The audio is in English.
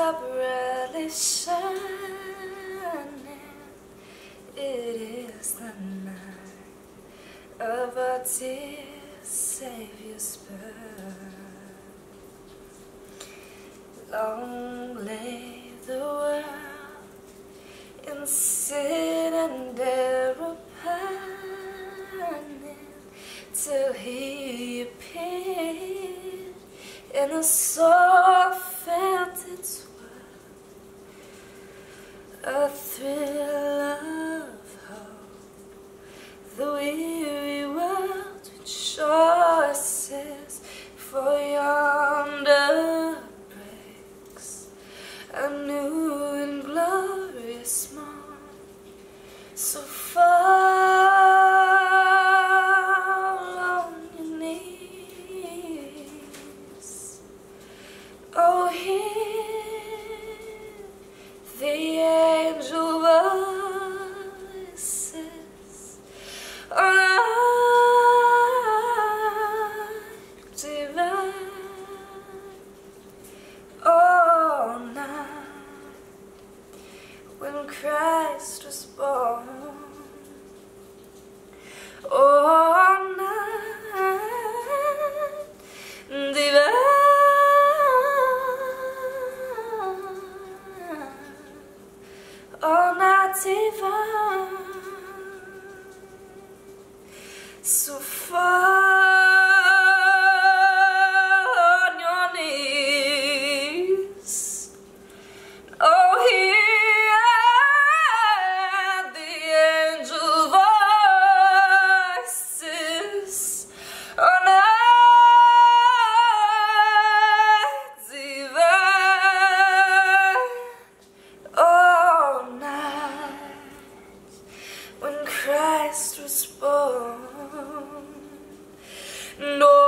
up really shining. It is the night of our dear Savior's birth. Long lay the world in sin and error pining, till He appeared, and the soul felt its worth. A thrill of hope, the weary world rejoices, for yonder breaks a new and glorious morn. So fall on your knees, oh, hear the angel voices on light divine. Oh, night when Christ was born. Oh, night divine. Oh, night divine. So fall on your knees, oh, hear the angel voices on night divine. Oh, night when Christ was born. No